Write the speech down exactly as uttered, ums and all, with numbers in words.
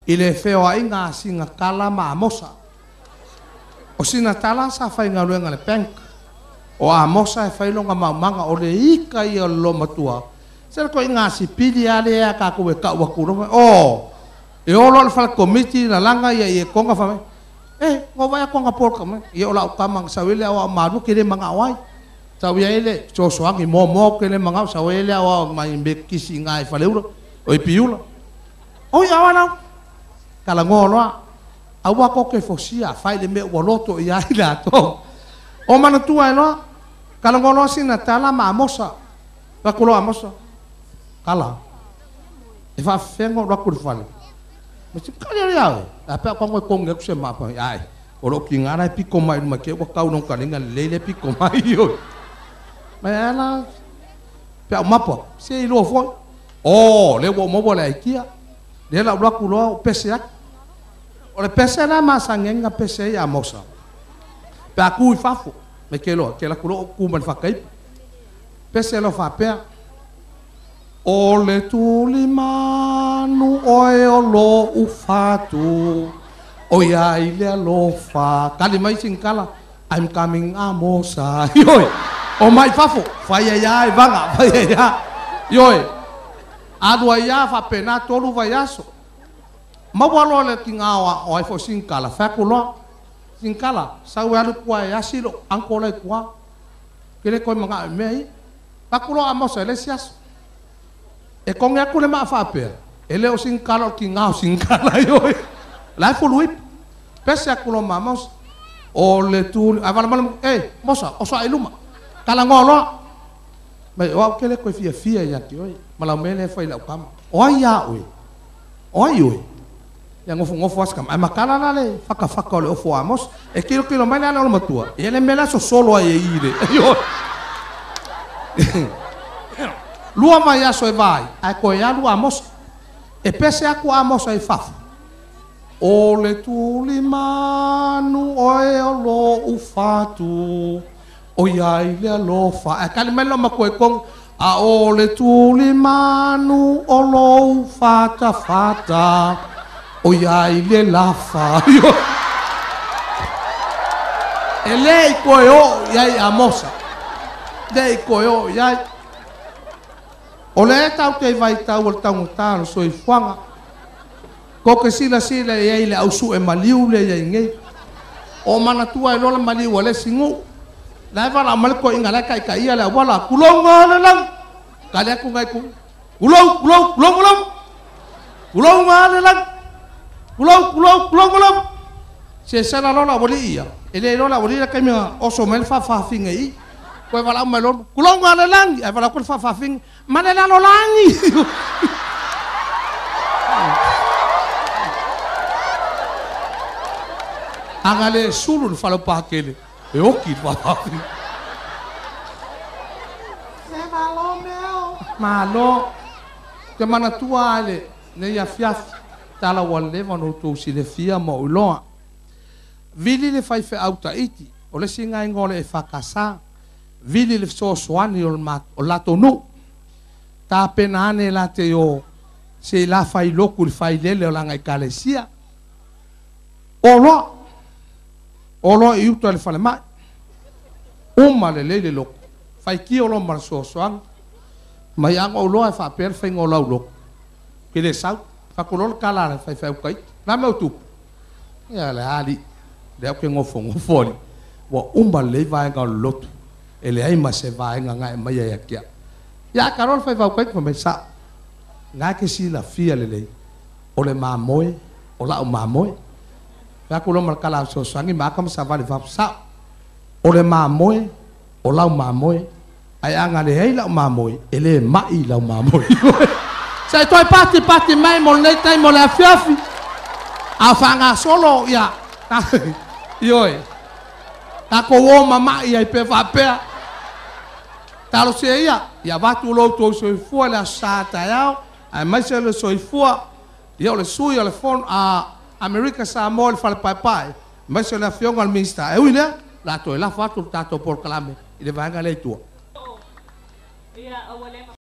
I le feo ai ngā singa kala ma amosa. O sina tala sa whai ngā ruenga le penk. O amosa e whailonga maumanga o le ika i o lo matua. Sera ko i ngā si pili ale ea ka koe ka ua kuroma. O, e olo le whala komiti na langa ia i e konga whame. E, ngō vai a konga porka me. I o lau kamang sa wele awa maru kere mga awai. Sa wea ele, so soangi mō mō kere mga awai. Sa wele awa mai me kisi ngā e whaleura. O i piula. O i awa nau. Kala ngō loa. Awa ko ke fosia. Whai le me ua loto i ai la tō. O mana tua e loa. Kala ngō loa sina tala ma amosa. Rakulo amosa. Kala. E wha whengo rakuri whale. Masi kari ari au. A pēr kongo e kongo e kuse mapa. Ai. O ro ki ngāra e piko mai. Ma ke ua kau nong karinga leile piko mai. Mai ana. Pēr mapa. Se i loa fwoi. O, le ua mobo le aikia. Le la uraku loa o pese ak. O le pese na masangenga pese i amosa. Pēr ku i fafo. Me ke loa. Ke la kulo o kuman whakaipa. Pese lo whapea. O le tuli manu oe o lo ufatu. O ia i lea lo wha. Kali mai singkala. I'm coming amosa. Ioi. O mai fafo. Whai e ia e vanga. Whai e ia. Ioi. Adua ia whapena tolu vai aso. Mawalo le ki ngāwa o ai fo singkala. Whaku loa. Singkala. Sau e alu kua e asilo. Ankola e kua. Kere koe mga e mei. Whaku loa amosa. Ele si aso. E konge aku le maa whapea. Ele o singkala o ki ngā o singkala ioi. Lai fuluip. Pese aku lo mamos. O le tūli. Ai wala malamu. E, mosa, o soa iluma. Kala ngoloa. Mai, o au kele koe fia fia iaki oi. Malau mele e whai lau kama. O ai ia oi. O ai oi. Ia ngofu ngofu askama. Ai makala na le. Whaka whaka o le ofo amos. E kilo kilo mai le ana o le matua. E le mela so solo ai e ire. Ioi. Lua mai aso e vai, ai koe alu amosa. E pese aku amosa e fafu. O le tuli manu oe o lo ufatu. O iai le alofa. E kali mai loma koe kong. A o le tuli manu o lo ufata fata. O iai le lafa. E lei koe o iai amosa. Lei koe o iai. O le tau te vai tau o tau ngotaro so i whanga. Ko ke sila sila e ei le au su e maliu le e ngei. O mana tua e lola maliu a le singu. Lai wala amale ko inga lai kai kai ia le wala. Kulonga le lang. Kale aku ngai ku. Kulong, kulong, kulong, kulong. Kulonga le lang. Kulong, kulong, kulong, kulong. Se sana lola wali ia. Ele lola wali la kai mea oso mel fa fa finga i. Koe wala au mai lola. Kulonga le lang. Ai wala kul fa fa finga. Mana la lo langi. Angale sulu le falo pakele. E oki fa. Se malo meu. Malo. Ke mana tua ale ne ia fiaf tala wale vano to si le fia mo uloa. Vili le fai fe auta iti. O le singa ngole e fakasa. Vili le so swani o mat o lato no. Ta pena ane la te o se la fai loku le fai lele o langa i kalesia. O loa. O loa i uto le fale mai. Uma le lele loku. Fai ki o lo mara so soang. Mai anga o loa e fa per fai ngau lau loku. Ke le sau. Fa kolol kalare fai fai ukai. Na me utupu. Ia le ali. Le au ke ngofo ngofori. Wa uma le vai ngau lotu. Ele ai ma se vai ngai mai ia kia. Ya karol fai va kwek me sa. Nga ke si la fia le le. O le mamoe, o la o mamoe. Ya ko lo mar kala so sangi ma kam sa va le va sa. O le mamoe, o la o mamoe. Ai anga le hei la o mamoe, ele mai la o mamoe. Sai toi pati pati mai mo nei tai mo la fiafi. A fanga solo ya. Ioi. Ta ko wo mama ia pe va pe. Talo se ia, ia vatu lo to so fu la sata ya. Ai mai se le so fu. Ia le sui le fon a America sa mo le fal pai pai. Mai se la fiong al minsta. E uile la to la fatu tato por clame. Ile va ngale tu. Ia awale